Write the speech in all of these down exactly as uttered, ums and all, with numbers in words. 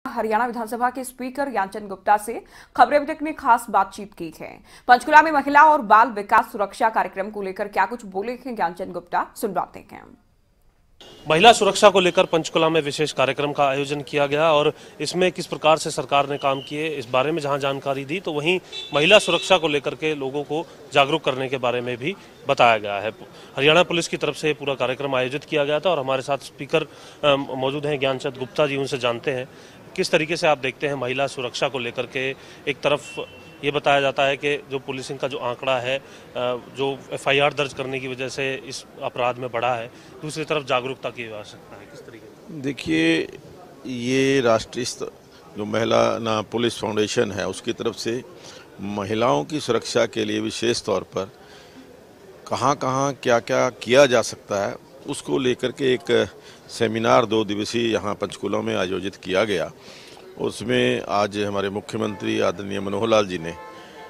हरियाणा विधानसभा के स्पीकर ज्ञानचंद गुप्ता से खबरें अभी तक ने खास बातचीत की है। पंचकुला में महिला और बाल विकास सुरक्षा कार्यक्रम को लेकर क्या कुछ बोले हैं ज्ञानचंद गुप्ता, सुनवाते हैं। महिला सुरक्षा को लेकर पंचकुला में विशेष कार्यक्रम का आयोजन किया गया और इसमें किस प्रकार से सरकार ने काम किए इस बारे में जहां जानकारी दी, तो वहीं महिला सुरक्षा को लेकर के लोगों को जागरूक करने के बारे में भी बताया गया है। हरियाणा पुलिस की तरफ से पूरा कार्यक्रम आयोजित किया गया था और हमारे साथ स्पीकर मौजूद हैं ज्ञानचंद गुप्ता जी, उनसे जानते हैं किस तरीके से आप देखते हैं महिला सुरक्षा को लेकर के। एक तरफ ये बताया जाता है कि जो पुलिसिंग का जो आंकड़ा है, जो एफ आई आर दर्ज करने की वजह से इस अपराध में बढ़ा है, दूसरी तरफ जागरूकता की आवश्यकता है, किस तरीके से? देखिए, ये राष्ट्रीय स्तर जो महिला ना पुलिस फाउंडेशन है उसकी तरफ से महिलाओं की सुरक्षा के लिए विशेष तौर पर कहाँ कहाँ क्या क्या किया जा सकता है उसको लेकर के एक सेमिनार दो दिवसीय यहाँ पंचकुला में आयोजित किया गया। उसमें आज हमारे मुख्यमंत्री आदरणीय मनोहर लाल जी ने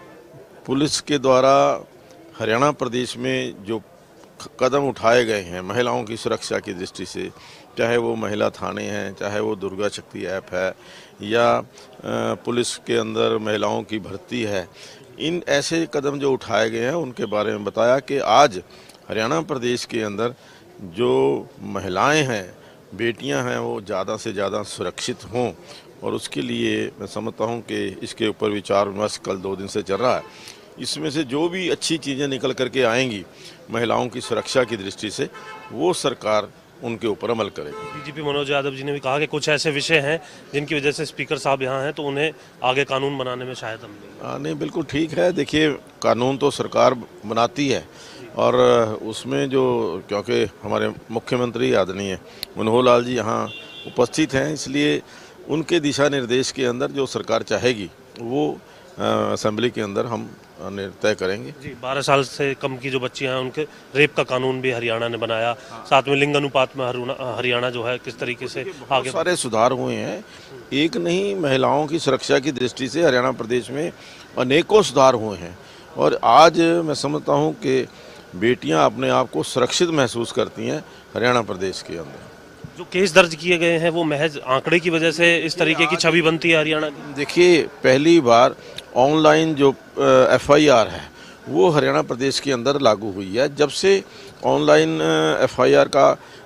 पुलिस के द्वारा हरियाणा प्रदेश में जो कदम उठाए गए हैं महिलाओं की सुरक्षा की दृष्टि से, चाहे वो महिला थाने हैं, चाहे वो दुर्गा शक्ति ऐप है या पुलिस के अंदर महिलाओं की भर्ती है, इन ऐसे कदम जो उठाए गए हैं उनके बारे में बताया कि आज हरियाणा प्रदेश के अंदर जो महिलाएं हैं, बेटियां हैं, वो ज़्यादा से ज़्यादा सुरक्षित हों और उसके लिए मैं समझता हूं कि इसके ऊपर विचार विमर्श कल दो दिन से चल रहा है। इसमें से जो भी अच्छी चीज़ें निकल करके आएंगी महिलाओं की सुरक्षा की दृष्टि से, वो सरकार उनके ऊपर अमल करेगी। डीजीपी मनोज यादव जी ने भी कहा कि कुछ ऐसे विषय हैं जिनकी वजह से स्पीकर साहब यहाँ हैं तो उन्हें आगे कानून बनाने में सहायता मिलेगी। नहीं, बिल्कुल ठीक है। देखिए, कानून तो सरकार बनाती है और उसमें जो, क्योंकि हमारे मुख्यमंत्री आदरणीय मनोहर लाल जी यहाँ उपस्थित हैं, इसलिए उनके दिशा निर्देश के अंदर जो सरकार चाहेगी वो असेंबली के अंदर हम तय करेंगे। जी, बारह साल से कम की जो बच्चियां हैं उनके रेप का कानून भी हरियाणा ने बनाया। साथ में लिंग अनुपात में हरियाणा जो है किस तरीके से आगे सारे सुधार हुए हैं। एक नहीं, महिलाओं की सुरक्षा की दृष्टि से हरियाणा प्रदेश में अनेकों सुधार हुए हैं और आज मैं समझता हूँ कि बेटियाँ अपने आप को सुरक्षित महसूस करती हैं हरियाणा प्रदेश के अंदर। जो केस दर्ज किए गए हैं वो महज आंकड़े की वजह से इस तरीके की छवि बनती है हरियाणा की। देखिए, पहली बार ऑनलाइन जो एफ आई आर है वो हरियाणा प्रदेश के अंदर लागू हुई है। जब से ऑनलाइन एफ आई आर का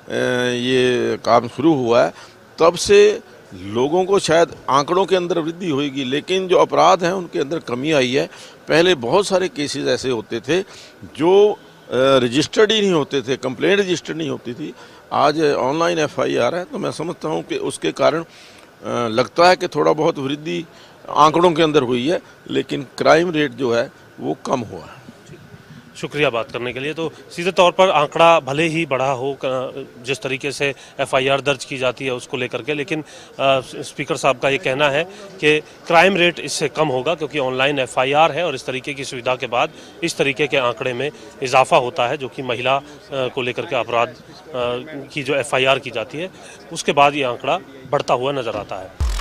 ये काम शुरू हुआ है तब से लोगों को शायद आंकड़ों के अंदर वृद्धि होगी, लेकिन जो अपराध हैं उनके अंदर कमी आई है। पहले बहुत सारे केसेस ऐसे होते थे जो रजिस्टर्ड ही नहीं होते थे, कंप्लेंट रजिस्टर्ड नहीं होती थी। आज ऑनलाइन एफ आई आर है तो मैं समझता हूं कि उसके कारण लगता है कि थोड़ा बहुत वृद्धि आंकड़ों के अंदर हुई है, लेकिन क्राइम रेट जो है वो कम हुआ है। शुक्रिया बात करने के लिए। तो सीधे तौर पर आंकड़ा भले ही बढ़ा हो जिस तरीके से एफ आई आर दर्ज की जाती है उसको लेकर के, लेकिन आ, स्पीकर साहब का ये कहना है कि क्राइम रेट इससे कम होगा क्योंकि ऑनलाइन एफ आई आर है और इस तरीके की सुविधा के बाद इस तरीके के आंकड़े में इजाफा होता है, जो कि महिला को लेकर के अपराध की जो एफ आई आर की जाती है उसके बाद ये आंकड़ा बढ़ता हुआ नजर आता है।